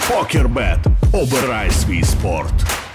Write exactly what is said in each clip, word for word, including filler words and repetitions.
Покербет. Обирай свій спорт.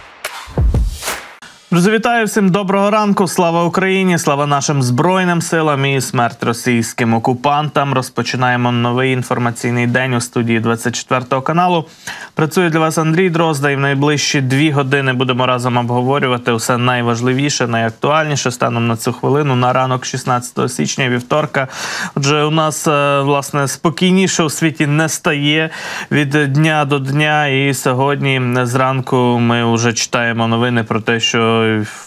Друзі, вітаю всім, доброго ранку, слава Україні, слава нашим Збройним силам і смерть російським окупантам. Розпочинаємо новий інформаційний день у студії двадцять четвертого каналу. Працює для вас Андрій Дрозда, і в найближчі дві години будемо разом обговорювати усе найважливіше, найактуальніше станом на цю хвилину, на ранок шістнадцятого січня, вівторка. Отже, у нас, власне, спокійніше у світі не стає від дня до дня, і сьогодні зранку ми вже читаємо новини про те, що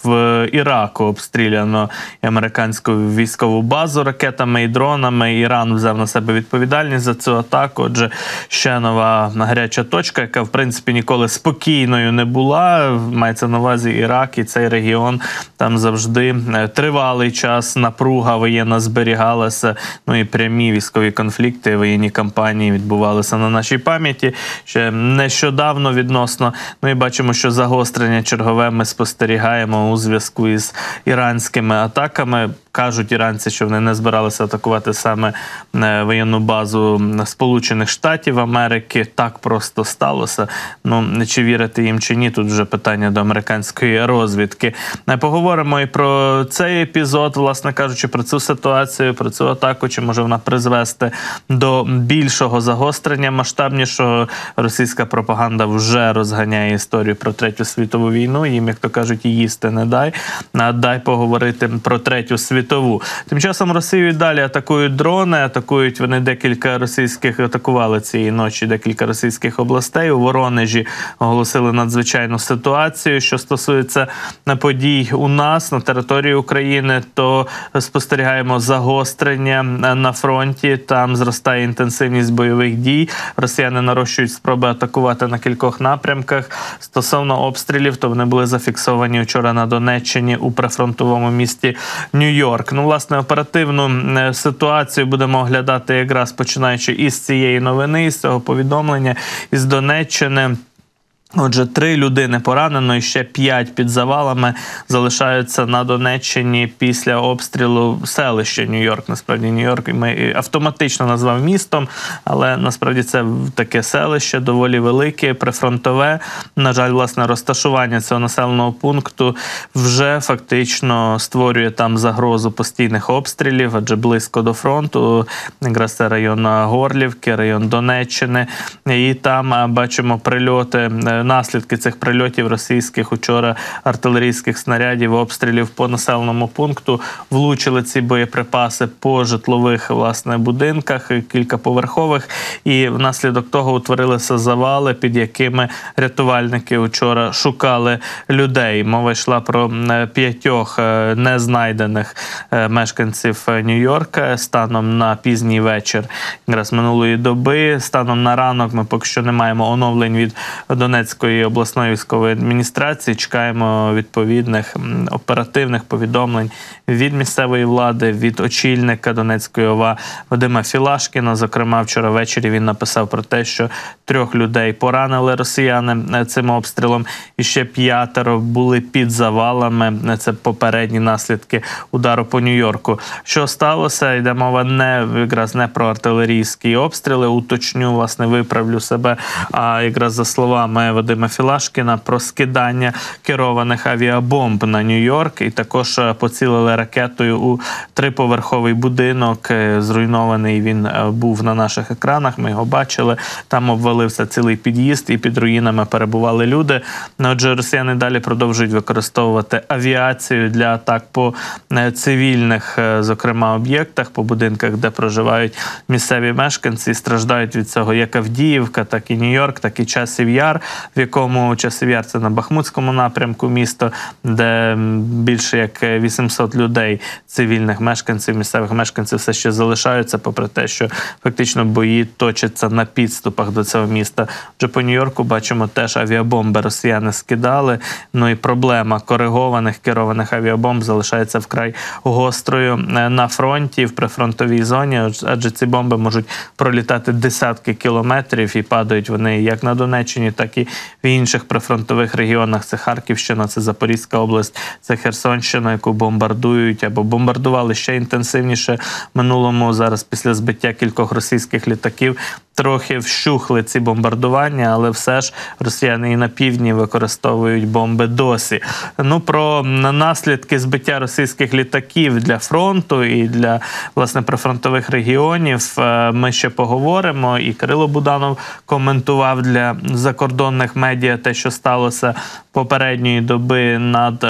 в Іраку обстріляно американську військову базу ракетами і дронами. Іран взяв на себе відповідальність за цю атаку. Отже, ще нова гаряча точка, яка, в принципі, ніколи спокійною не була. Мається на увазі Ірак і цей регіон. Там завжди тривалий час напруга воєнна зберігалася. Ну і прямі військові конфлікти, воєнні кампанії відбувалися на нашій пам'яті. Ще нещодавно відносно. Ну і бачимо, що загострення чергове ми спостерігаємо у зв'язку із іранськими атаками. Кажуть іранці, що вони не збиралися атакувати саме воєнну базу Сполучених Штатів Америки. Так просто сталося. Ну, чи вірити їм, чи ні, тут вже питання до американської розвідки. Поговоримо і про цей епізод, власне кажучи, про цю ситуацію, про цю атаку, чи може вона призвести до більшого загострення, масштабнішого. Російська пропаганда вже розганяє історію про Третю світову війну. Їм, як то кажуть, і їсти не дай. А дай поговорити про Третю світову. Тим часом Росію далі атакують дрони, атакують вони декілька російських, атакували цієї ночі декілька російських областей. У Воронежі оголосили надзвичайну ситуацію. Що стосується подій у нас, на території України, то спостерігаємо загострення на фронті. Там зростає інтенсивність бойових дій. Росіяни нарощують спроби атакувати на кількох напрямках. Стосовно обстрілів, то вони були зафіксовані вчора на Донеччині у прифронтовому місті Нью-Йорк. Ну, власне, оперативну ситуацію будемо оглядати якраз починаючи із цієї новини, із цього повідомлення із Донеччини. Отже, три людини поранено і ще п'ять під завалами залишаються на Донеччині після обстрілу селища Нью-Йорк. Насправді, Нью-Йорк ми автоматично назвав містом, але насправді це таке селище доволі велике, прифронтове. На жаль, власне, розташування цього населеного пункту вже фактично створює там загрозу постійних обстрілів, адже близько до фронту. Якраз це район Горлівки, район Донеччини. І там бачимо прильоти. Наслідки цих прильотів російських учора артилерійських снарядів, обстрілів по населеному пункту. Влучили ці боєприпаси по житлових, власне, будинках, кількаповерхових. І внаслідок того утворилися завали, під якими рятувальники учора шукали людей. Мова йшла про п'ятьох незнайдених мешканців Нью-Йорка станом на пізній вечір якраз минулої доби. Станом на ранок ми поки що не маємо оновлень від Донецької обласної військової адміністрації. Чекаємо відповідних оперативних повідомлень від місцевої влади, від очільника Донецької ОВА Вадима Філашкіна. Зокрема, вчора ввечері він написав про те, що трьох людей поранили росіяни цим обстрілом, і ще п'ятеро були під завалами. Це попередні наслідки удару по Нью-Йорку. Що сталося? Йде мова не, якраз не про артилерійські обстріли, уточню, власне, виправлю себе, а якраз за словами Вадима Філашкіна про скидання керованих авіабомб на Нью-Йорк, і також поцілили ракетою у триповерховий будинок. Зруйнований він був на наших екранах, ми його бачили. Там обвалився цілий під'їзд і під руїнами перебували люди. Отже, росіяни далі продовжують використовувати авіацію для атак по цивільних, зокрема, об'єктах, по будинках, де проживають місцеві мешканці. Страждають від цього як Авдіївка, так і Нью-Йорк, так і Часів Яр, в якому Часів Яр – це на Бахмутському напрямку місто, де більше як вісімсот людей, цивільних мешканців, місцевих мешканців все ще залишаються, попри те, що фактично бої точаться на підступах до цього міста. Отже, по Нью-Йорку бачимо теж авіабомби росіяни скидали. Ну і проблема коригованих, керованих авіабомб залишається вкрай гострою на фронті, в прифронтовій зоні, адже ці бомби можуть пролітати десятки кілометрів і падають вони як на Донеччині, так і в інших прифронтових регіонах. Це Харківщина, це Запорізька область, це Херсонщина, яку бомбардують або бомбардували ще інтенсивніше в минулому. Зараз після збиття кількох російських літаків трохи вщухли ці бомбардування, але все ж росіяни і на півдні використовують бомби досі. Ну, про наслідки збиття російських літаків для фронту і для, власне, прифронтових регіонів ми ще поговоримо. І Кирило Буданов коментував для закордонних медіа те, що сталося попередньої доби над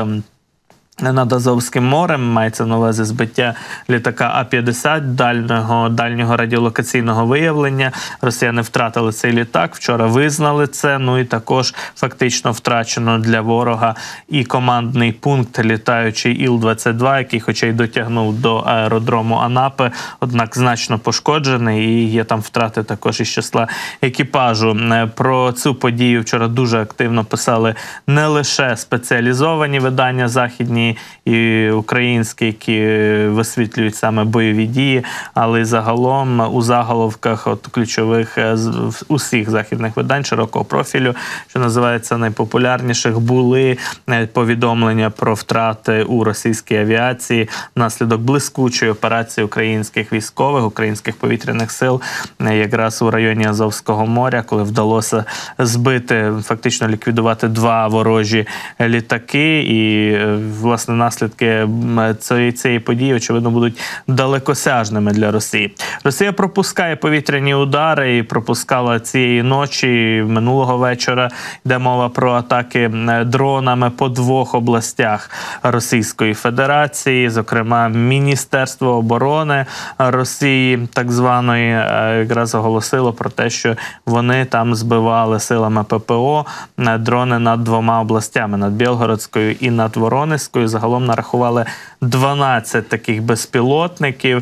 над Азовським морем, мається на увазі збиття літака А п'ятдесят дальнього, дальнього радіолокаційного виявлення. Росіяни втратили цей літак, вчора визнали це, ну і також фактично втрачено для ворога і командний пункт літаючий Іл двадцять два, який хоча й дотягнув до аеродрому Анапи, однак значно пошкоджений, і є там втрати також із числа екіпажу. Про цю подію вчора дуже активно писали не лише спеціалізовані видання західні і українські, які висвітлюють саме бойові дії, але й загалом у заголовках от ключових усіх західних видань широкого профілю, що називається найпопулярніших, були повідомлення про втрати у російській авіації внаслідок блискучої операції українських військових, українських повітряних сил якраз у районі Азовського моря, коли вдалося збити, фактично ліквідувати два ворожі літаки. І, власне, наслідки цієї, цієї події, очевидно, будуть далекосяжними для Росії. Росія пропускає повітряні удари і пропускала цієї ночі, минулого вечора. Йде мова про атаки дронами по двох областях Російської Федерації, зокрема Міністерство оборони Росії, так званої, якраз оголосило про те, що вони там збивали силами ППО дрони над двома областями, над Білгородською і над Воронезькою. Загалом нарахували дванадцять таких безпілотників,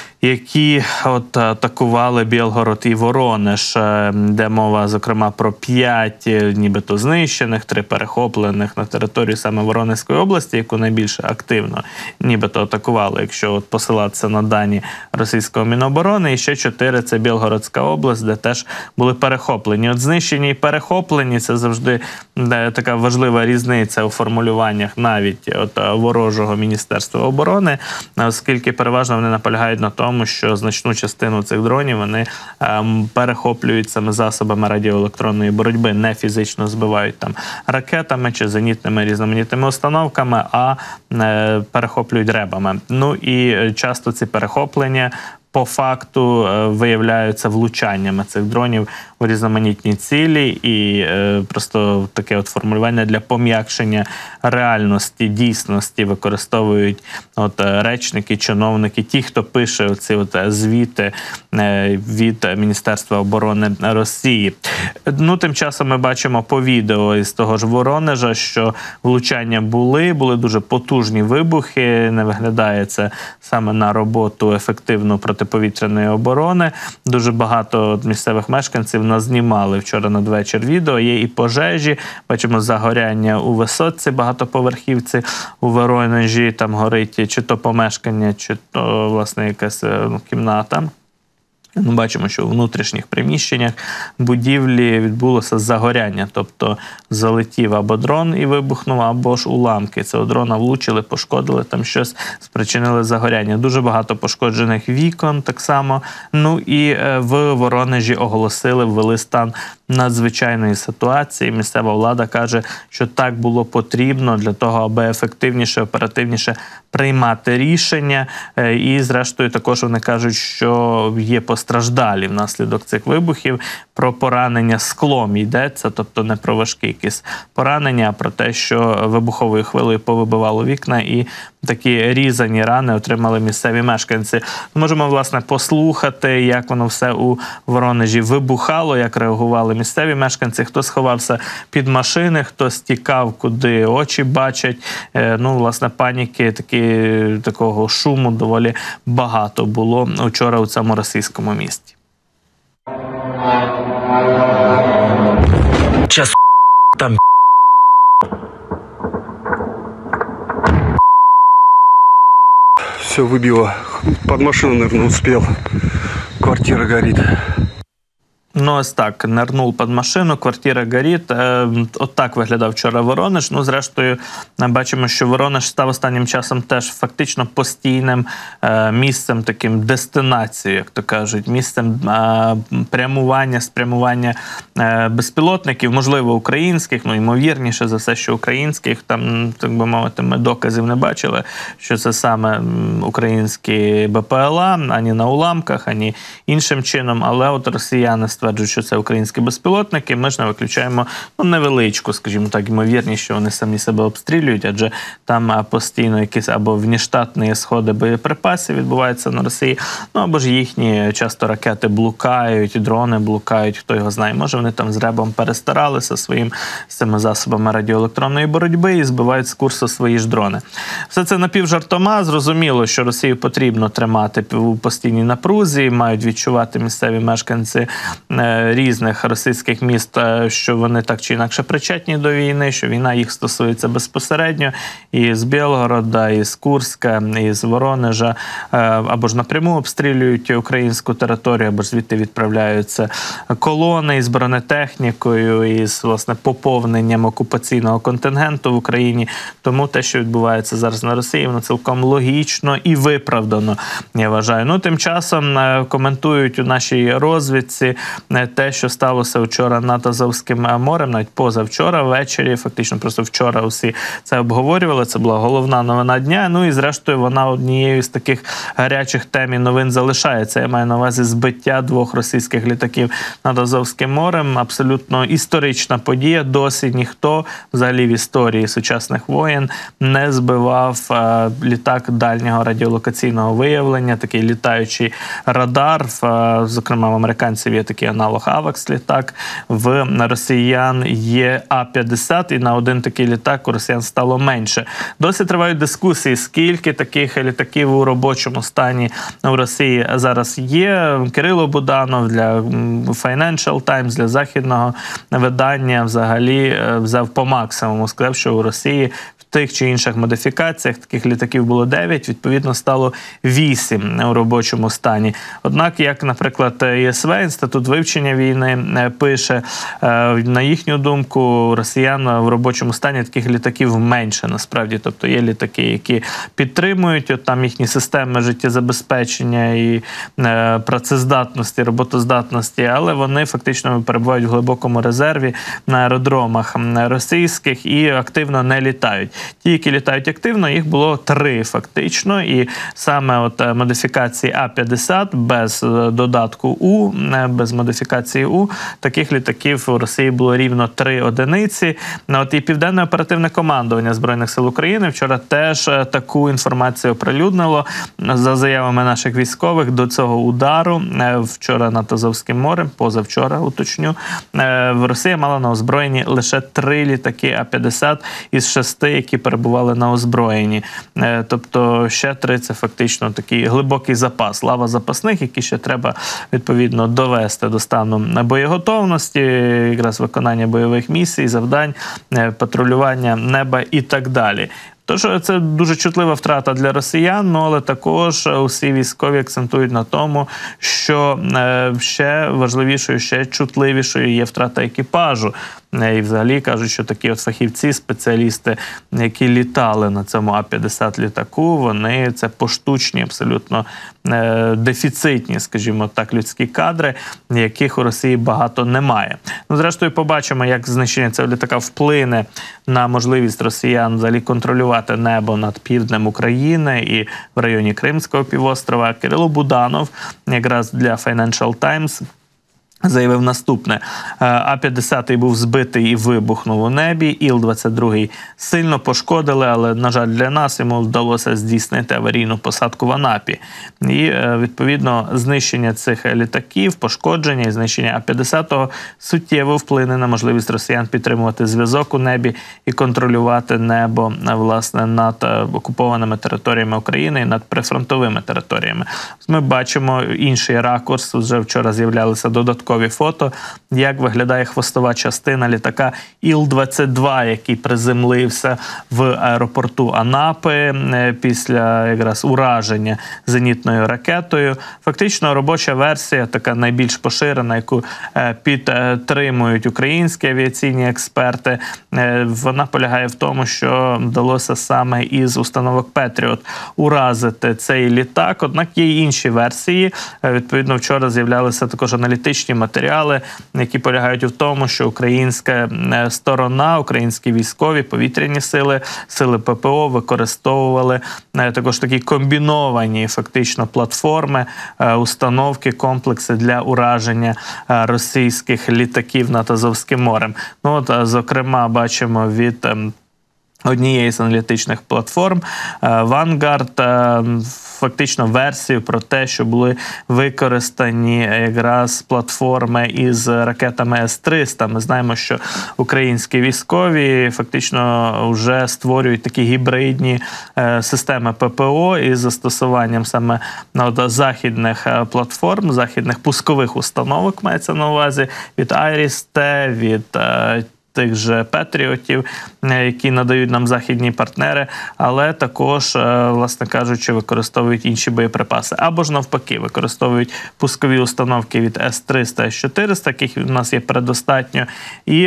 які от атакували Білгород і Воронеж, де мова, зокрема, про п'ять нібито знищених, три перехоплених на територію саме Воронезької області, яку найбільше активно нібито атакували, якщо от посилатися на дані російського Міноборони, і ще чотири – це Білгородська область, де теж були перехоплені. От знищені і перехоплені – це завжди така важлива різниця у формулюваннях навіть от ворожого Міністерства оборони, оскільки переважно вони наполягають на тому, тому що значну частину цих дронів вони ем, перехоплюють саме засобами радіоелектронної боротьби, не фізично збивають там ракетами чи зенітними різноманітними установками, а е, перехоплюють ребами. Ну і часто ці перехоплення по факту виявляються влучаннями цих дронів у різноманітні цілі, і е, просто таке от формулювання для пом'якшення реальності, дійсності використовують от речники, чиновники, ті, хто пише оці от звіти е, від Міністерства оборони Росії. Ну, тим часом ми бачимо по відео із того ж Воронежа, що влучання були, були дуже потужні вибухи, не виглядає це саме на роботу ефективну протиповітряної оборони. Дуже багато місцевих мешканців назнімали вчора надвечір відео. Є і пожежі, бачимо загоряння у висотці багатоповерхівці, у Воронежі, там горить чи то помешкання, чи то, власне, якась ну, кімната. Ми бачимо, що у внутрішніх приміщеннях будівлі відбулося загоряння, тобто залетів або дрон і вибухнув, або ж уламки цього дрона влучили, пошкодили там щось, спричинили загоряння. Дуже багато пошкоджених вікон так само. Ну і в Воронежі оголосили, ввели стан надзвичайної ситуації. Місцева влада каже, що так було потрібно для того, аби ефективніше, оперативніше приймати рішення. І, зрештою, також вони кажуть, що є постраждалі внаслідок цих вибухів. Про поранення склом йдеться, тобто не про важкі якісь поранення, а про те, що вибуховою хвилею повибивало вікна і такі різані рани отримали місцеві мешканці. Можемо, власне, послухати, як воно все у Воронежі вибухало, як реагували місцеві мешканці, хто сховався під машини, хто стікав, куди очі бачать. Ну, власне, паніки, такі, такого шуму доволі багато було вчора у цьому російському місті. Час там все выбило. Под машину, наверное, успел. Квартира горит. Ну, ось так, нырнул під машину, квартира горить. От так виглядав вчора Воронеж. Ну, зрештою, бачимо, що Воронеж став останнім часом теж фактично постійним місцем, таким дестинацією, як то кажуть, місцем прямування, спрямування безпілотників, можливо, українських, ну, ймовірніше за все, що українських. Там, так би мовити, ми доказів не бачили, що це саме українські БПЛА, ані на уламках, ані іншим чином, але от росіяни стверджують, що це українські безпілотники. Ми ж не виключаємо ну, невеличку, скажімо так, ймовірність, що вони самі себе обстрілюють, адже там постійно якісь або внештатні сходи боєприпасів відбуваються на Росії, ну або ж їхні часто ракети блукають, дрони блукають, хто його знає. Може вони там з ребом перестаралися своїм з цими засобами радіоелектронної боротьби і збивають з курсу свої ж дрони. Все це напівжартома. Зрозуміло, що Росію потрібно тримати у постійній напрузі, мають відчувати місцеві мешканці різних російських міст, що вони так чи інакше причетні до війни, що війна їх стосується безпосередньо і з Білгорода, і з Курська, і з Воронежа, або ж напряму обстрілюють українську територію, або ж звідти відправляються колони із бронетехнікою, із, власне, поповненням окупаційного контингенту в Україні. Тому те, що відбувається зараз на Росії, воно цілком логічно і виправдано, я вважаю. Ну, тим часом коментують у нашій розвідці те, що сталося вчора над Азовським морем, навіть позавчора ввечері, фактично просто вчора усі це обговорювали, це була головна новина дня, ну і зрештою вона однією з таких гарячих тем і новин залишається. Я маю на увазі збиття двох російських літаків над Азовським морем, абсолютно історична подія, досі ніхто взагалі в історії сучасних воєн не збивав е, літак дальнього радіолокаційного виявлення, такий літаючий радар, е, зокрема в американців є такий аналог авакс літак, в росіян є А п'ятдесят, і на один такий літак у росіян стало менше. Досі тривають дискусії, скільки таких літаків у робочому стані в Росії зараз є. Кирило Буданов для Financial Times, для західного видання взагалі взяв по максимуму, сказав, що у Росії в тих чи інших модифікаціях таких літаків було дев'ять, відповідно стало вісім у робочому стані. Однак, як, наприклад, ЄСВ, Інститут вивчення війни, пише, на їхню думку, росіян в робочому стані таких літаків менше, насправді. Тобто є літаки, які підтримують от там їхні системи життєзабезпечення і е, працездатності, роботоздатності, але вони фактично перебувають в глибокому резерві на аеродромах російських і активно не літають. Ті, які літають активно, їх було три фактично, і саме от модифікації А п'ятдесят без додатку У, без модифікації У, таких літаків у Росії було рівно три одиниці. От і Південне оперативне командування Збройних сил України вчора теж таку інформацію оприлюднило. За заявами наших військових, до цього удару вчора над Азовським морем, позавчора, уточню, Росія мала на озброєнні лише три літаки А п'ятдесят із шести, які перебували на озброєнні. Тобто ще три – це фактично такий глибокий запас, лава запасних, які ще треба, відповідно, довести до стану боєготовності, якраз виконання бойових місій, завдань, патрулювання неба і так далі. Тож це дуже чутлива втрата для росіян, але також усі військові акцентують на тому, що ще важливішою, ще чутливішою є втрата екіпажу. І взагалі кажуть, що такі от фахівці, спеціалісти, які літали на цьому А п'ятдесят літаку, вони це поштучні, абсолютно дефіцитні, скажімо так, людські кадри, яких у Росії багато немає. Ну, зрештою, побачимо, як знищення цього літака вплине на можливість росіян взагалі контролювати небо над півднем України і в районі Кримського півострова. Кирило Буданов якраз для Financial Times заявив наступне. А п'ятдесят був збитий і вибухнув у небі. Іл двадцять два сильно пошкодили, але, на жаль, для нас йому вдалося здійснити аварійну посадку в Анапі. І, відповідно, знищення цих літаків, пошкодження і знищення А п'ятдесят суттєво вплине на можливість росіян підтримувати зв'язок у небі і контролювати небо, власне, над окупованими територіями України і над прифронтовими територіями. Ми бачимо інший ракурс. Вже вчора з'являлися додаткові додаткові фото, як виглядає хвостова частина літака Іл двадцять два, який приземлився в аеропорту Анапи після якраз ураження зенітною ракетою. Фактично робоча версія, така найбільш поширена, яку підтримують українські авіаційні експерти, вона полягає в тому, що вдалося саме із установок Петріот уразити цей літак. Однак є й інші версії. Відповідно, вчора з'являлися також аналітичні матеріали, які полягають в тому, що українська сторона, українські військові, повітряні сили, сили ППО використовували також такі комбіновані фактично платформи, установки, комплекси для ураження російських літаків над Азовським морем. Ну, от, зокрема, бачимо від однієї з аналітичних платформ Vanguard фактично версію про те, що були використані якраз платформи із ракетами С триста. Ми знаємо, що українські військові фактично вже створюють такі гібридні системи ППО із застосуванням саме ну, західних платформ, західних пускових установок, мається на увазі, від Айріс-Т, від тих же Петріотів, які надають нам західні партнери, але також, власне кажучи, використовують інші боєприпаси. Або ж навпаки, використовують пускові установки від С триста, С чотириста, яких у нас є предостатньо, і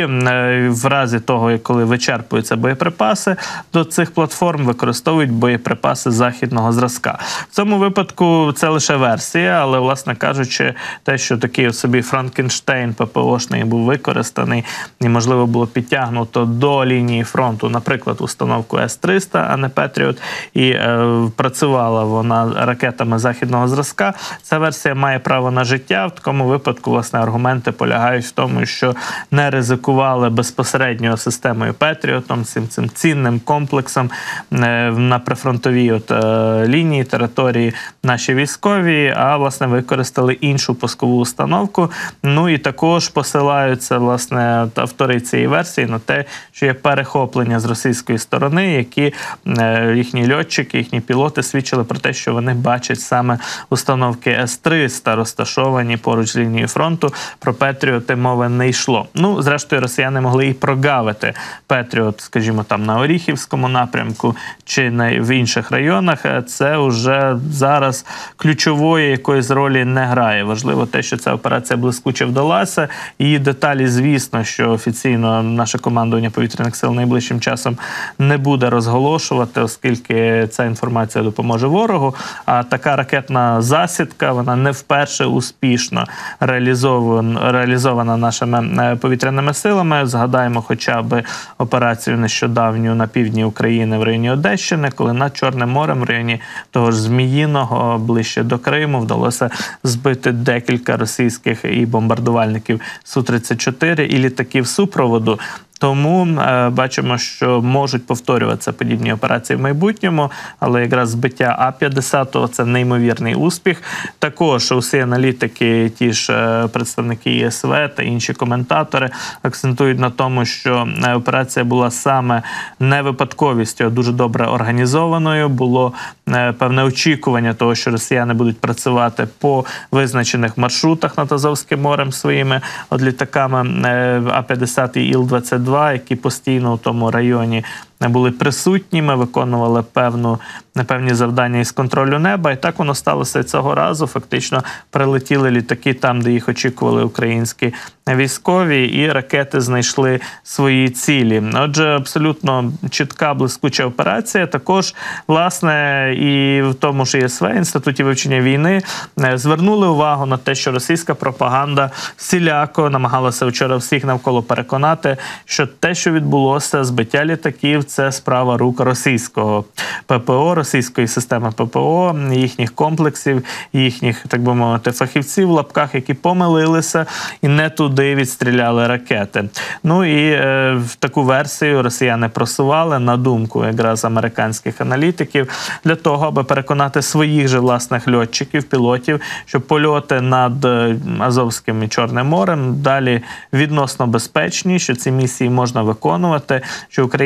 в разі того, коли вичерпуються боєприпаси до цих платформ, використовують боєприпаси західного зразка. В цьому випадку це лише версія, але, власне кажучи, те, що такий от собі Франкенштейн ППОшний був використаний і, можливо, було підтягнуто до лінії фронту, наприклад, установку С триста, а не Петріот, і е, працювала вона ракетами західного зразка, ця версія має право на життя. В такому випадку, власне, аргументи полягають в тому, що не ризикували безпосередньо системою Петріотом, цим, цим цінним комплексом е, на прифронтовій от, е, лінії, території наші військові, а, власне, використали іншу пускову установку. Ну і також посилаються, власне, автори цієї версії на те, що є перехоплення з російської сторони, які е, їхні льотчики, їхні пілоти свідчили про те, що вони бачать саме установки С триста, розташовані поруч з лінією фронту. Про Петріоти мови не йшло. Ну, зрештою, росіяни могли і прогавити Петріот, скажімо, там на Оріхівському напрямку чи на, в інших районах. Це вже зараз ключової якоїсь ролі не грає. Важливо те, що ця операція блискуче вдалася. Її деталі, звісно, що офіційно наше командування повітряних сил найближчим часом не буде розголошувати, оскільки ця інформація допоможе ворогу. А така ракетна засідка, вона не вперше успішно реалізована, реалізована нашими повітряними силами. Згадаємо хоча б операцію нещодавню на півдні України в районі Одещини, коли над Чорним морем в районі того ж Зміїного, ближче до Криму, вдалося збити декілька російських і бомбардувальників Су тридцять чотири і літаків супроводу. Тому е, бачимо, що можуть повторюватися подібні операції в майбутньому, але якраз збиття А п'ятдесят – це неймовірний успіх. Також усі аналітики, ті ж е, представники І С В та інші коментатори акцентують на тому, що операція була саме не випадковістю, а дуже добре організованою. Було е, певне очікування того, що росіяни будуть працювати по визначених маршрутах над Азовським морем своїми от літаками е, А п'ятдесят і Іл двадцять два, які постійно у тому районі були присутніми, виконували певну, певні завдання із контролю неба. І так воно сталося цього разу. Фактично прилетіли літаки там, де їх очікували українські військові, і ракети знайшли свої цілі. Отже, абсолютно чітка, блискуча операція. Також, власне, і в тому ж І С В, Інституті вивчення війни, звернули увагу на те, що російська пропаганда всіляко намагалася вчора всіх навколо переконати, що те, що відбулося, збиття літаків, це справа рук російського ППО, російської системи ППО, їхніх комплексів, їхніх, так би мовити, фахівців в лапках, які помилилися і не туди відстріляли ракети. Ну і е, в таку версію росіяни просували, на думку якраз американських аналітиків, для того, аби переконати своїх же власних льотчиків, пілотів, що польоти над Азовським і Чорним морем далі відносно безпечні, що ці місії можна виконувати, що українці не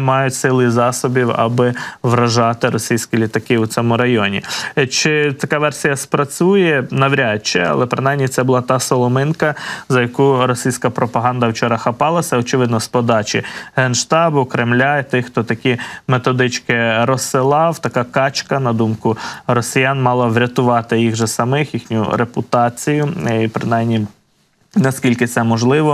мають сили і засобів, аби вражати російські літаки у цьому районі. Чи така версія спрацює? Навряд чи, але принаймні це була та соломинка, за яку російська пропаганда вчора хапалася, очевидно, з подачі Генштабу, Кремля, тих, хто такі методички розсилав. Така качка, на думку росіян, мала врятувати їх же самих, їхню репутацію, і принаймні наскільки це можливо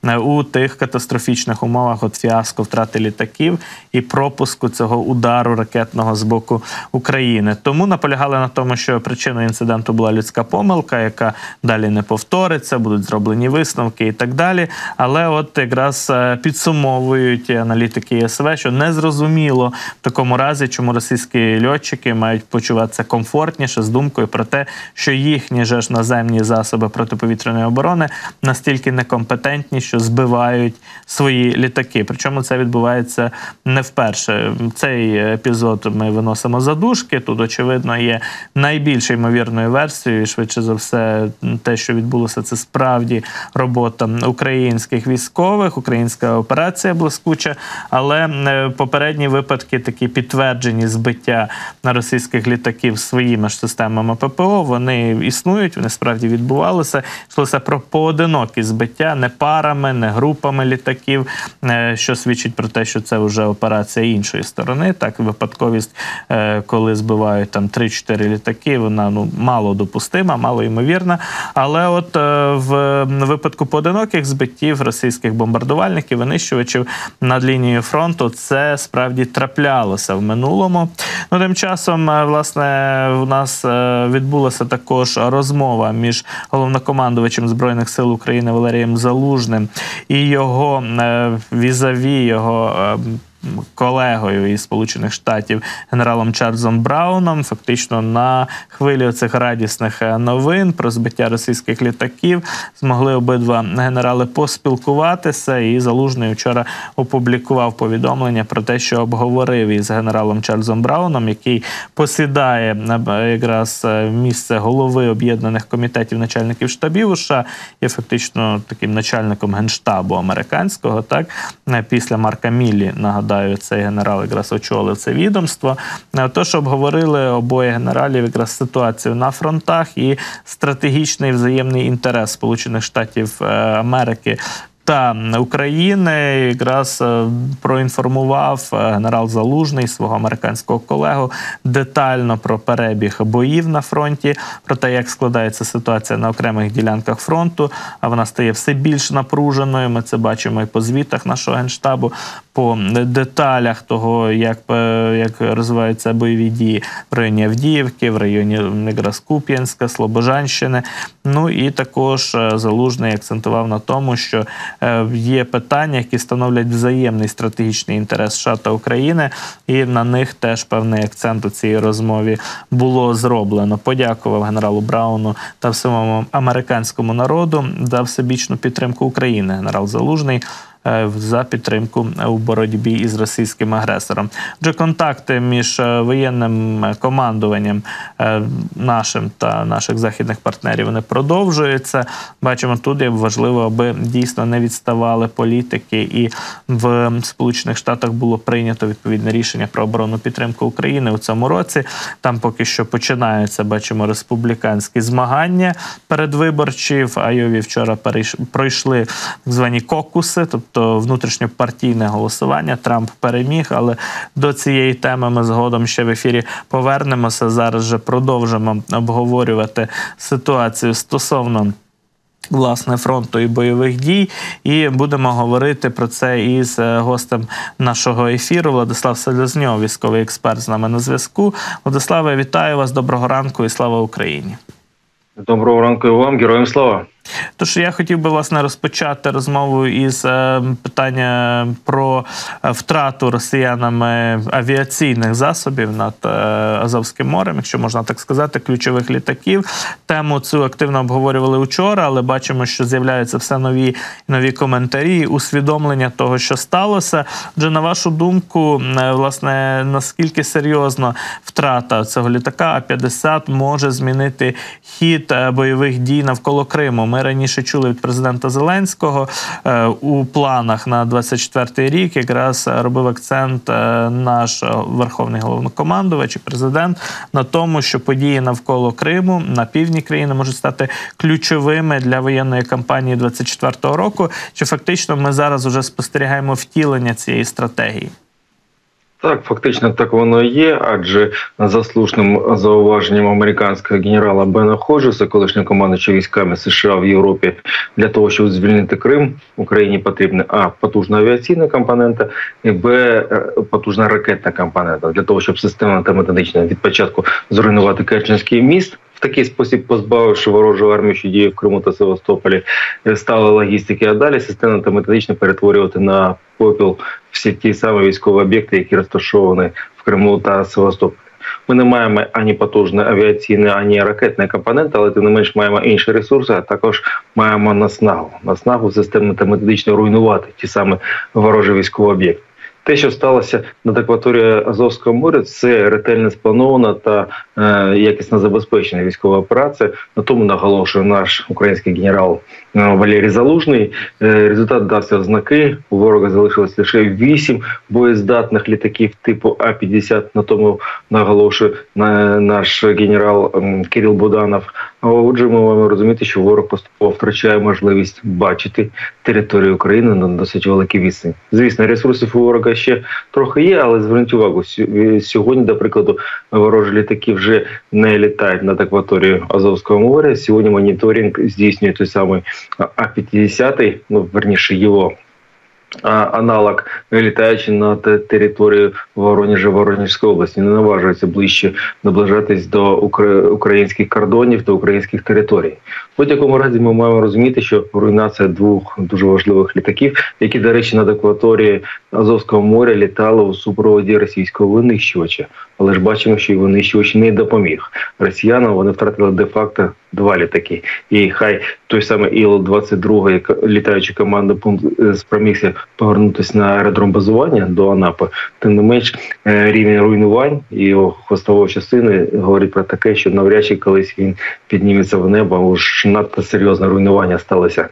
у тих катастрофічних умовах от фіаско втрати літаків і пропуску цього удару ракетного з боку України. Тому наполягали на тому, що причиною інциденту була людська помилка, яка далі не повториться, будуть зроблені висновки і так далі. Але от якраз підсумовують аналітики ЄС В, що незрозуміло в такому разі, чому російські льотчики мають почуватися комфортніше з думкою про те, що їхні же ж наземні засоби протиповітряної оборони настільки некомпетентні, що збивають свої літаки. Причому це відбувається не вперше. Цей епізод ми виносимо за дужки. Тут, очевидно, є найбільш ймовірною версією. І швидше за все, те, що відбулося, це справді робота українських військових, українська операція блискуча. Але попередні випадки, такі підтверджені збиття на російських літаків своїми ж системами ППО, вони існують, вони справді відбувалися. Йшлося про поодинокі збиття, не парами, не групами літаків, що свідчить про те, що це вже операція іншої сторони. Так, випадковість, коли збивають там три-чотири літаки, вона ну, мало допустима, мало ймовірна. Але от в випадку поодиноких збиттів російських бомбардувальників, винищувачів над лінією фронту, це справді траплялося в минулому. Ну, тим часом, власне, у нас відбулася також розмова між головнокомандувачем Збройних сил України Валерієм Залужним і його візаві, його колегою із Сполучених Штатів генералом Чарльзом Брауном. Фактично на хвилі цих радісних новин про збиття російських літаків змогли обидва генерали поспілкуватися, і Залужний вчора опублікував повідомлення про те, що обговорив із генералом Чарльзом Брауном, який посідає якраз місце голови об'єднаних комітетів начальників штабів у США, є фактично таким начальником генштабу американського, так, після Марка Міллі, нагадаю, цей генерал якраз очолив це відомство. Тож обговорили обоє генералів якраз ситуацію на фронтах і стратегічний взаємний інтерес Сполучених Штатів Америки та України. Якраз проінформував генерал Залужний свого американського колегу детально про перебіг боїв на фронті, про те, як складається ситуація на окремих ділянках фронту, а вона стає все більш напруженою. Ми це бачимо і по звітах нашого Генштабу, по деталях того, як, як розвиваються бойові дії в районі Авдіївки, в районі якраз Куп'янська, Слобожанщини. Ну і також Залужний акцентував на тому, що є питання, які становлять взаємний стратегічний інтерес США та України, і на них теж певний акцент у цій розмові було зроблено. Подякував генералу Брауну та всьому американському народу за всебічну підтримку України. Генерал Залужний за підтримку у боротьбі із російським агресором. Отже, контакти між воєнним командуванням нашим та наших західних партнерів, вони продовжуються. Бачимо, тут є важливо, аби дійсно не відставали політики, і в Сполучених Штатах було прийнято відповідне рішення про оборонну підтримку України у цьому році. Там поки що починаються, бачимо, республіканські змагання передвиборчі. В Айові вчора пройшли так звані кокуси, тобто Тобто внутрішньопартійне голосування. Трамп переміг, але до цієї теми ми згодом ще в ефірі повернемося. Зараз же продовжимо обговорювати ситуацію стосовно власне фронту і бойових дій, і будемо говорити про це із гостем нашого ефіру. Владислав Селезньов, військовий експерт, з нами на зв'язку. Владиславе, вітаю вас, доброго ранку і слава Україні. Доброго ранку і вам, героям слава. Тож я хотів би, власне, розпочати розмову із е, питання про втрату росіянами авіаційних засобів над е, Азовським морем, якщо можна так сказати, ключових літаків. Тему цю активно обговорювали вчора, але бачимо, що з'являються все нові нові коментарі, усвідомлення того, що сталося. Отже, на вашу думку, е, власне, наскільки серйозно втрата цього літака А п'ятдесят може змінити хід е, бойових дій навколо Криму? Ми раніше чули від президента Зеленського у планах на двадцять четвертий рік якраз робив акцент наш верховний головнокомандувач і президент на тому, що події навколо Криму на півдні країни можуть стати ключовими для воєнної кампанії двадцять четвертого року. Чи фактично ми зараз вже спостерігаємо втілення цієї стратегії? Так, фактично так воно і є, адже за слушним зауваженням американського генерала Бена Ходжеса, колишнього командувача військами США в Європі, для того, щоб звільнити Крим, Україні потрібна а. потужна авіаційна компонента, і б. потужна ракетна компонента. Для того, щоб системно та методично від початку зруйнувати Керченський міст, в такий спосіб позбавивши ворожу армію, що діє в Криму та Севастополі, стали логістики, а далі системно та методично перетворювати на попіл всі ті самі військові об'єкти, які розташовані в Криму та Севастополі. Ми не маємо ані потужної авіаційної, ані ракетної компоненти, але тим не менш маємо інші ресурси, а також маємо наснагу. Наснагу системно та методично руйнувати ті самі ворожі військові об'єкти. Те, що сталося над акваторією Азовського моря, це ретельно спланована та е, якісно забезпечена військова операція. На тому наголошує наш український генерал е, Валерій Залужний. Е, результат дався в знаки. У ворога залишилось лише вісім боєздатних літаків типу А п'ятдесят. На тому наголошує на, наш генерал е, Кирил Буданов. А отже, ми маємо розуміти, що ворог поступово втрачає можливість бачити територію України на досить великій відстані. Звісно, ресурсів у ворога ще трохи є, але зверніть увагу, сьогодні, до прикладу, ворожі літаки вже не літають над акваторією Азовського моря. Сьогодні моніторинг здійснює той самий А п'ятдесят, ну, верніше, його аналог, літаючи над територією Воронежа, Воронежської області, не наважується ближче наближатись до українських кордонів, до українських територій. В будь-якому разі ми маємо розуміти, що руйнація двох дуже важливих літаків, які, до речі, над акваторією Азовського моря літали у супроводі російського винищувача. Але ж бачимо, що і винищувач не допоміг. Росіянам вони втратили де-факто два літаки. І хай той самий Іл двадцять два, літаючий командний пункт, спромігся повернутися на аеродром базування до Анапи, тим не менш рівень руйнувань і його хвостової частини говорить про таке, що навряд чи колись він підніметься в небо, уж надто серйозне руйнування сталося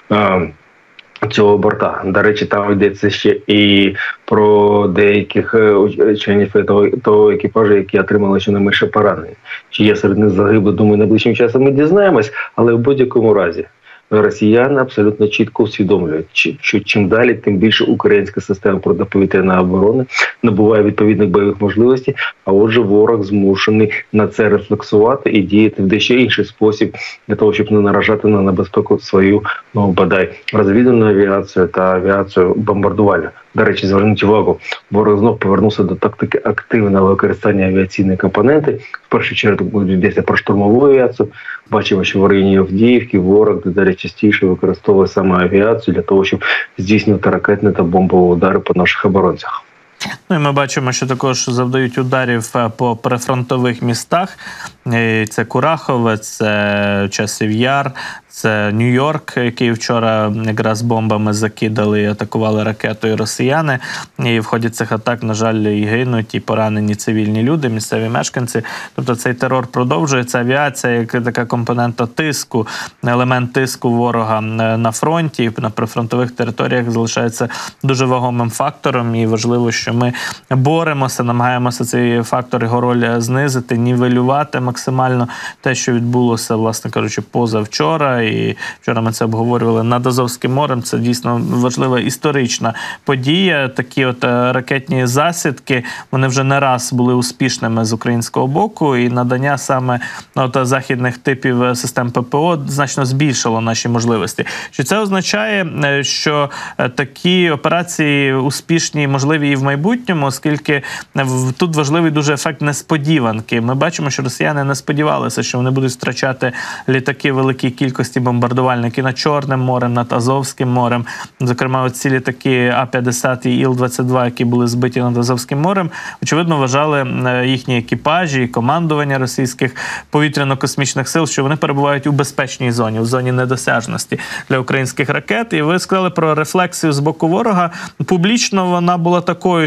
цього борта. До речі, там йдеться ще і про деяких членів того, того екіпажу, які отримали щонайменше поранення. Чи є серед них загиблі, думаю, найближчим часом ми дізнаємось, але в будь-якому разі росіяни абсолютно чітко усвідомлюють, що чим далі, тим більше українська система протиповітряної оборони набуває відповідних бойових можливостей, а отже ворог змушений на це рефлексувати і діяти в дещо інший спосіб для того, щоб не наражати на небезпеку свою, ну, бодай, розвідувальну авіацію та авіацію бомбардувальну. До речі, зверніть увагу, ворог знов повернувся до тактики активного використання авіаційної компоненти. В першу чергу йдеться про штурмову авіацію. Бачимо, що в районі Авдіївки ворог дедалі частіше використовує саме авіацію для того, щоб здійснювати ракетні та бомбові удари по наших оборонцях. Ну і ми бачимо, що також завдають ударів по прифронтових містах. Це Курахове, це Часів Яр, це Нью-Йорк, який вчора якраз бомбами закидали і атакували ракетою росіяни. І в ході цих атак, на жаль, і гинуть, і поранені цивільні люди, місцеві мешканці. Тобто цей терор продовжується. Авіація, як така компонента тиску, елемент тиску ворога на фронті, на прифронтових територіях залишається дуже вагомим фактором. І важливо, що ми боремося, намагаємося цей фактор, його роль знизити, нівелювати максимально те, що відбулося, власне кажучи, позавчора. І вчора ми це обговорювали над Азовським морем. Це дійсно важлива історична подія. Такі от ракетні засідки, вони вже не раз були успішними з українського боку. І надання саме от, західних типів систем ППО значно збільшило наші можливості. Чи це означає, що такі операції успішні, можливі і в майбутньому, оскільки тут важливий дуже ефект несподіванки. Ми бачимо, що росіяни не сподівалися, що вони будуть втрачати літаки великій кількості бомбардувальників над Чорним морем, над Азовським морем. Зокрема, ці літаки А п'ятдесят і Іл двадцять два, які були збиті над Азовським морем, очевидно, вважали їхні екіпажі і командування російських повітряно-космічних сил, що вони перебувають у безпечній зоні, у зоні недосяжності для українських ракет. І ви сказали про рефлексію з боку ворога. Публічно вона була такою,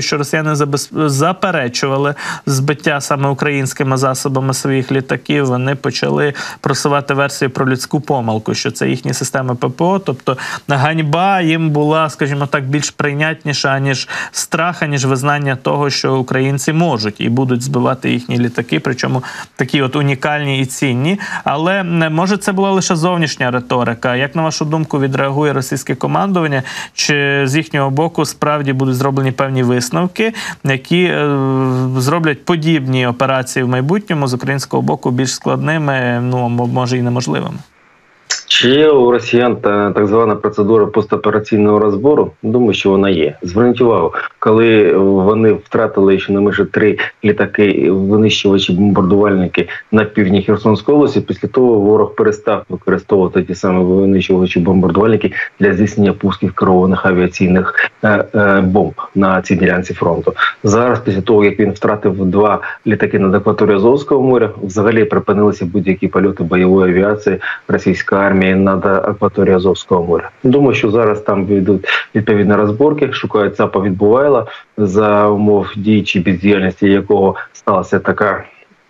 того, що росіяни заперечували збиття саме українськими засобами своїх літаків, вони почали просувати версію про людську помилку, що це їхні системи ППО, тобто ганьба їм була, скажімо так, більш прийнятніша, аніж страх, аніж визнання того, що українці можуть і будуть збивати їхні літаки, причому такі от унікальні і цінні. Але, може, це була лише зовнішня риторика. Як, на вашу думку, відреагує російське командування? Чи з їхнього боку справді будуть зроблені певні висновки, які е, зроблять подібні операції в майбутньому з українського боку більш складними, ну, може і неможливими? Чи є у росіян та так звана процедура постопераційного розбору? Думаю, що вона є. Зверніть увагу, коли вони втратили щонайменше три літаки, винищувачі, бомбардувальники на півдні Херсонської області, після того ворог перестав використовувати ті самі винищувачі, бомбардувальники для здійснення пусків керованих авіаційних е, е, бомб на цій ділянці фронту. Зараз, після того, як він втратив два літаки над акваторією Азовського моря, взагалі припинилися будь-які польоти бойової авіації російської армії над акваторією Азовського моря. Думаю, що зараз там ведуть відповідні розборки, шукають ЦАПа Відбувайла, за умов дії чи бездіяльності якого сталася така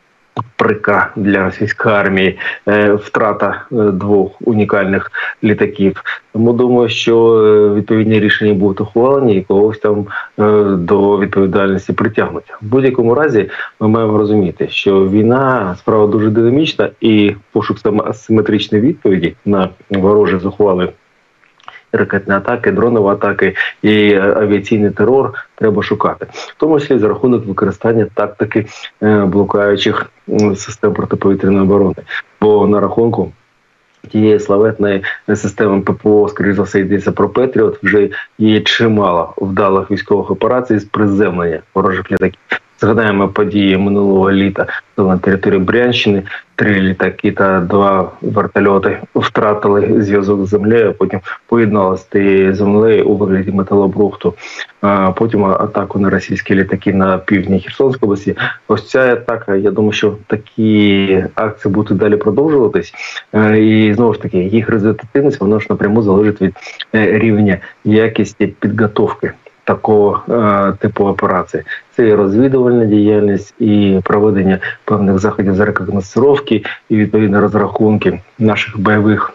прика для російської армії, е, втрата е, двох унікальних літаків. Тому думаю, що е, відповідні рішення будуть ухвалені і когось там е, до відповідальності притягнуть. В будь-якому разі ми маємо розуміти, що війна справа дуже динамічна і пошук асиметричної відповіді на ворожі зухвали ракетні атаки, дронові атаки і авіаційний терор треба шукати. В тому числі за рахунок використання тактики блокаючих систем протиповітряної оборони. Бо на рахунку тієї славетної системи ППО, скоріш за все, йдеться про Петріот, вже є чимало вдалих військових операцій з приземлення ворожих літаків. Згадаємо події минулого літа на території Брянщини. Три літаки та два вертольоти втратили зв'язок з землею, а потім поєдналися з тією землею у вигляді металобрухту. А потім атаку на російські літаки на півдні Херсонської області. Ось ця атака, я думаю, що такі акції будуть далі продовжуватись. І знову ж таки, їх результативність, вона ж напряму залежить від рівня якості підготовки такого е, типу операції. Це і розвідувальна діяльність, і проведення певних заходів з рекогносцировки, і відповідні розрахунки наших бойових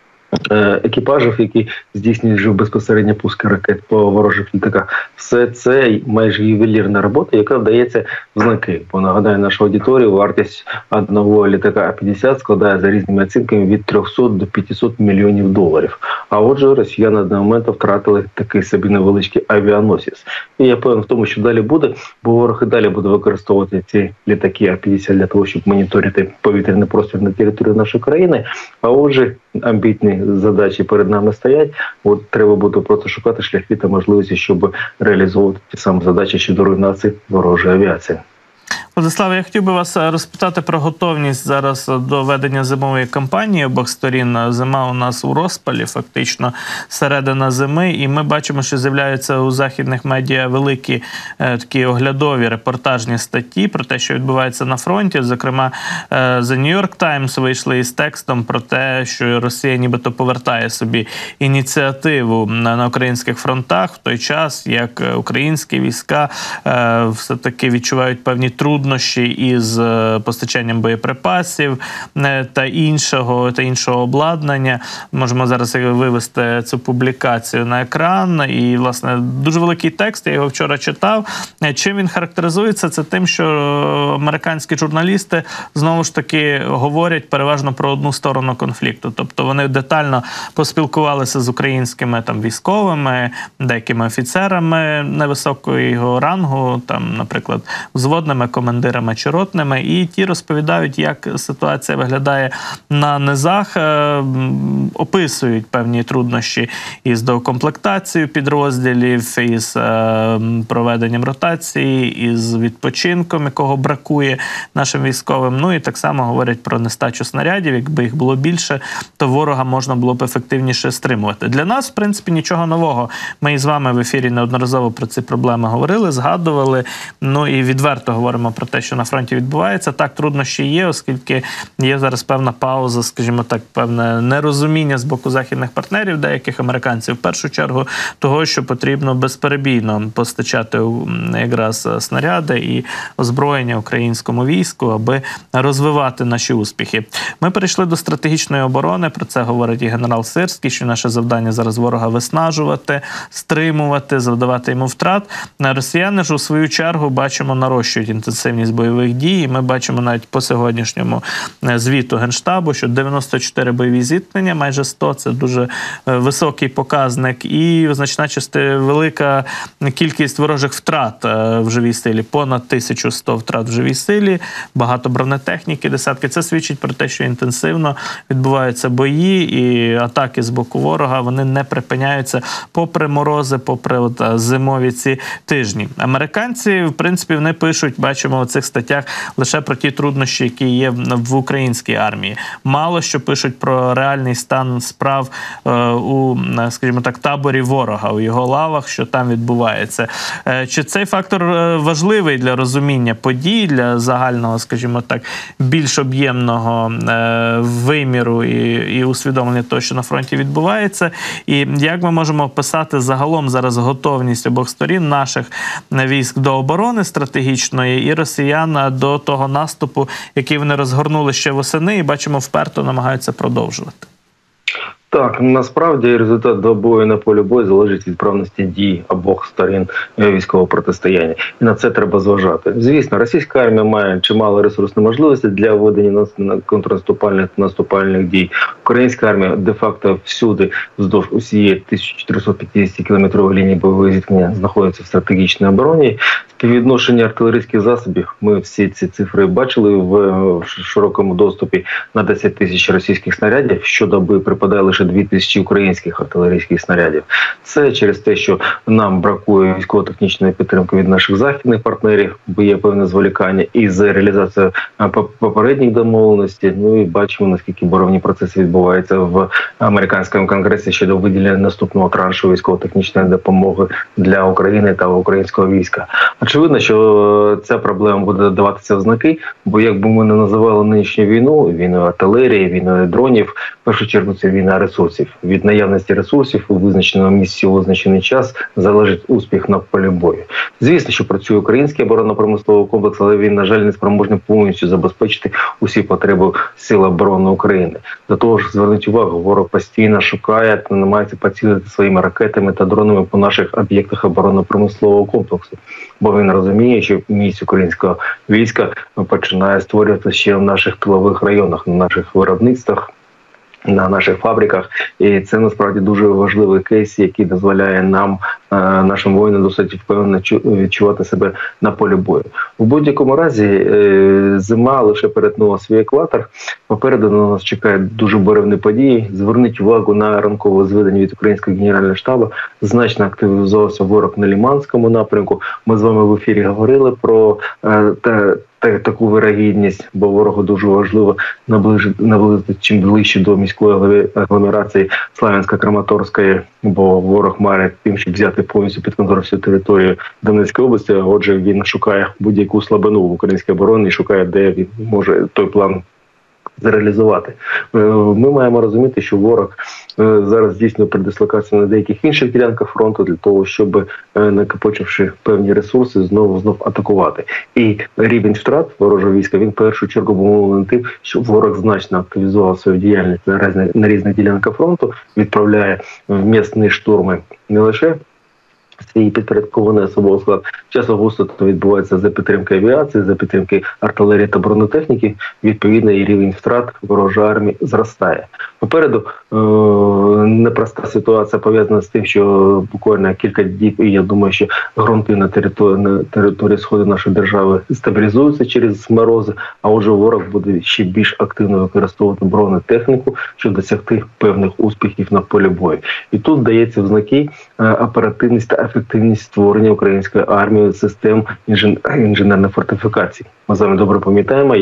е, екіпажів, які здійснюють вже безпосередньо пуски ракет по ворожих літаках. Все це майже ювелірна робота, яка вдається в знаки. Бо, нагадаю, нашу аудиторію, вартість одного літака А п'ятдесят складає за різними оцінками від трьохсот до п'ятисот мільйонів доларів. А отже, росіяни на одного моменту втратили такий собі невеличкий авіаносець. І я певен в тому, що далі буде, бо ворог і далі буде використовувати ці літаки А п'ятдесят для того, щоб моніторити повітряний простір на території нашої країни. А отже, амбітні задачі перед нами стоять. От треба буде просто шукати шляхи та можливості, щоб реалізовувати ті самі задачі щодо руйнації ворожої авіації. Владиславе, я хотів би вас розпитати про готовність зараз до ведення зимової кампанії обох сторін. Зима у нас у розпалі, фактично середина зими, і ми бачимо, що з'являються у західних медіа великі е, такі оглядові репортажні статті про те, що відбувається на фронті. Зокрема, е, The New York Times вийшли із текстом про те, що Росія нібито повертає собі ініціативу на, на українських фронтах в той час, як українські війська е, все-таки відчувають певні труднощі із постачанням боєприпасів та іншого, та іншого обладнання. Можемо зараз вивести цю публікацію на екран. І, власне, дуже великий текст, я його вчора читав. Чим він характеризується? Це тим, що американські журналісти знову ж таки говорять переважно про одну сторону конфлікту. Тобто вони детально поспілкувалися з українськими там військовими, деякими офіцерами невисокого його рангу, там, наприклад, взводними командирами чи ротними, і ті розповідають, як ситуація виглядає на низах, описують певні труднощі із доукомплектацією підрозділів, із проведенням ротації, із відпочинком, якого бракує нашим військовим. Ну і так само говорять про нестачу снарядів. Якби їх було більше, то ворога можна було б ефективніше стримувати. Для нас, в принципі, нічого нового. Ми із вами в ефірі неодноразово про ці проблеми говорили, згадували, ну і відверто говоримо про про те, що на фронті відбувається. Так, труднощі є, оскільки є зараз певна пауза, скажімо так, певне нерозуміння з боку західних партнерів, деяких американців, в першу чергу, того, що потрібно безперебійно постачати якраз снаряди і озброєння українському війську, аби розвивати наші успіхи. Ми перейшли до стратегічної оборони, про це говорить і генерал Сирський, що наше завдання зараз ворога виснажувати, стримувати, завдавати йому втрат. Росіяни ж у свою чергу, бачимо, нарощують інтенсивність бойових дій. Ми бачимо навіть по сьогоднішньому звіту Генштабу, що дев'яносто чотири бойові зіткнення, майже сто, це дуже високий показник, і значна частина, велика кількість ворожих втрат в живій силі, понад тисячу сто втрат в живій силі, багато бронетехніки, десятки. Це свідчить про те, що інтенсивно відбуваються бої і атаки з боку ворога, вони не припиняються попри морози, попри от зимові ці тижні. Американці, в принципі, вони пишуть, бачимо в цих статтях, лише про ті труднощі, які є в українській армії. Мало що пишуть про реальний стан справ е, у, скажімо так, таборі ворога, у його лавах, що там відбувається. Е, чи цей фактор важливий для розуміння подій, для загального, скажімо так, більш об'ємного е, виміру і, і усвідомлення того, що на фронті відбувається? І як ми можемо описати загалом зараз готовність обох сторін наших військ до оборони стратегічної і росіян до того наступу, який вони розгорнули ще восени, і бачимо, вперто намагаються продовжувати? Так, насправді результат до бою на полі бою залежить від правності дій обох сторін військового протистояння. І на це треба зважати. Звісно, російська армія має чимало ресурсної можливості для ведення контрнаступальних та наступальних дій. Українська армія де-факто всюди, вздовж усієї тисяча чотириста п'ятдесят кілометрової лінії бойового зіткнення знаходиться в стратегічній обороні. Співвідношення артилерійських засобів, ми всі ці цифри бачили в широкому доступі, на десять тисяч російських снарядів, щодоби припадає лише дві тисячі українських артилерійських снарядів. Це через те, що нам бракує військово-технічної підтримки від наших західних партнерів, бо є певне зволікання із реалізацією попередніх домовленостей. Ну і бачимо, наскільки боровні процеси відбуваються в американському конгресі щодо виділення наступного траншу військово-технічної допомоги для України та українського війська. Очевидно, що ця проблема буде даватися в знаки, бо якби ми не називали нинішню війну, війною артилерії, війною дронів, в першу чергу це війна ресурсів. Від наявності ресурсів у визначеному місці, у визначений час залежить успіх на полі бою. Звісно, що працює український оборонно-промисловий комплекс, але він, на жаль, не спроможний повністю забезпечити усі потреби Сил оборони України. До того ж, зверніть увагу, ворог постійно шукає та намагається поцілити своїми ракетами та дронами по наших об'єктах оборонно-промислового комплексу. Бо він розуміє, що місць українського війська починає створюватися ще в наших тилових районах, на наших виробництвах, на наших фабриках. І це насправді дуже важливий кейс, який дозволяє нам, нашим воїнам, досить впевнено відчувати себе на полі бою. В будь-якому разі зима лише перетнула свій екватор. Попереду на нас чекають дуже буревні події. Зверніть увагу на ранкове зведення від Українського генерального штабу. Значно активізувався ворог на Лиманському напрямку. Ми з вами в ефірі говорили про те, таку вирогідність, бо ворогу дуже важливо наближити, наблизити чим ближче до міської агломерації Славянська-Краматорської, бо ворог має тим, щоб взяти повністю під контроль всю територію Донецької області. Отже, він шукає будь-яку слабину в українській обороні і шукає, де він може той план зреалізувати. Ми маємо розуміти, що ворог зараз здійснює передислокацію на деяких інших ділянках фронту для того, щоб, накопичивши певні ресурси, знову знов атакувати. І рівень втрат ворожого війська, він в першу чергу був тим, що ворог значно активізував свою діяльність на різних, на різних ділянках фронту, відправляє в м'ясні штурми не лише свій підпорядкований особовий склад. Часто густо то відбувається за підтримки авіації, за підтримки артилерії та бронетехніки. Відповідно, і рівень втрат ворожої армії зростає. Попереду е- непроста ситуація пов'язана з тим, що буквально кілька діб, і я думаю, що ґрунти на території, на території сходу нашої держави стабілізуються через морози, а отже ворог буде ще більш активно використовувати бронетехніку, щоб досягти певних успіхів на полі бою. І тут дається в знаки е- оперативність та ефективність створення української армії систем інженерних фортифікацій. Ми з вами добре пам'ятаємо, як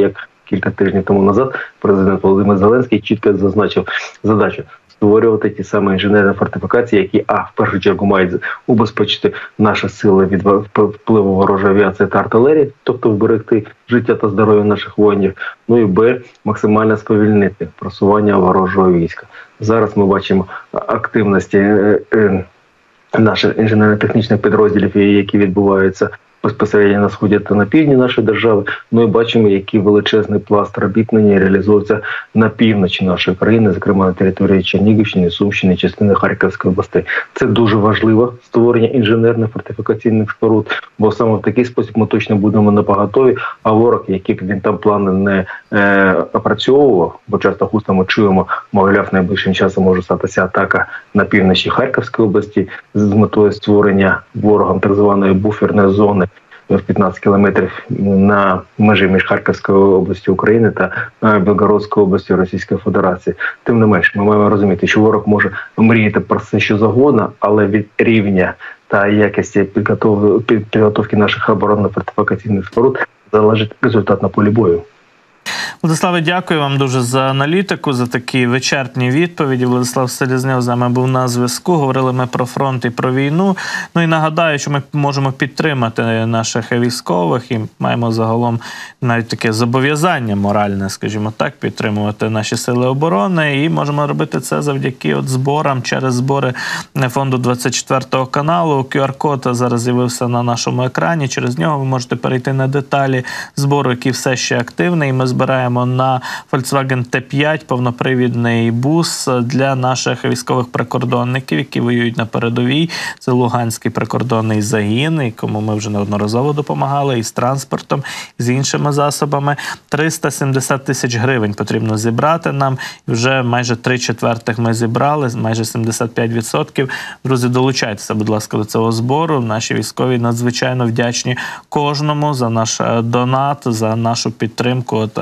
кілька тижнів тому назад президент Володимир Зеленський чітко зазначив задачу створювати ті самі інженерні фортифікації, які, а, в першу чергу, мають убезпечити наші сили від впливу ворожої авіації та артилерії, тобто вберегти життя та здоров'я наших воїнів, ну і, б, максимально сповільнити просування ворожого війська. Зараз ми бачимо активності е, е, наших інженерно-технічних підрозділів, які відбуваються безпосередньо на сході та на півдні нашої держави. Ми бачимо, який величезний пласт робіт нині реалізується на півночі нашої країни, зокрема на території Чернігівщини, Сумщини, частини Харківської області. Це дуже важливо, створення інженерних фортифікаційних споруд, бо саме в такий спосіб ми точно будемо напоготові, а ворог, який б він там плани не е, опрацьовував, бо часто густо ми чуємо, мовляв, найближчим часом може статися атака на півночі Харківської області з метою створення ворогом так званої буферної зони в п'ятнадцять кілометрів на межі між Харківською областю України та Білгородською областю Російської Федерації. Тим не менш, ми маємо розуміти, що ворог може мріяти про все, що завгодно, але від рівня та якості підготовки наших оборонно-фортифікаційних споруд залежить результат на полі бою. Владиславе, дякую вам дуже за аналітику, за такі вичерпні відповіді. Владислав Селезньов з нами був на зв'язку. Говорили ми про фронт і про війну. Ну і нагадаю, що ми можемо підтримати наших військових і маємо загалом навіть таке зобов'язання моральне, скажімо так, підтримувати наші сили оборони. І можемо робити це завдяки от зборам, через збори фонду двадцять четвертого каналу. ку ар код зараз з'явився на нашому екрані. Через нього ви можете перейти на деталі збору, який все ще активний. І ми збираємо на Volkswagen Т п'ять повнопривідний бус для наших військових прикордонників, які воюють на передовій. Це Луганський прикордонний загін, якому ми вже неодноразово допомагали, і з транспортом, і з іншими засобами. триста сімдесят тисяч гривень потрібно зібрати нам. І вже майже три четвертих ми зібрали, майже сімдесят п'ять відсотків. Друзі, долучайтеся, будь ласка, до цього збору. Наші військові надзвичайно вдячні кожному за наш донат, за нашу підтримку от,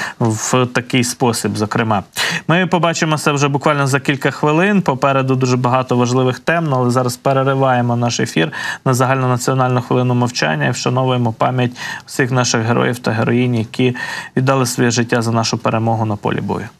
в такий спосіб, зокрема. Ми побачимося вже буквально за кілька хвилин. Попереду дуже багато важливих тем, але зараз перериваємо наш ефір на загальнонаціональну хвилину мовчання і вшановуємо пам'ять всіх наших героїв та героїнь, які віддали своє життя за нашу перемогу на полі бою.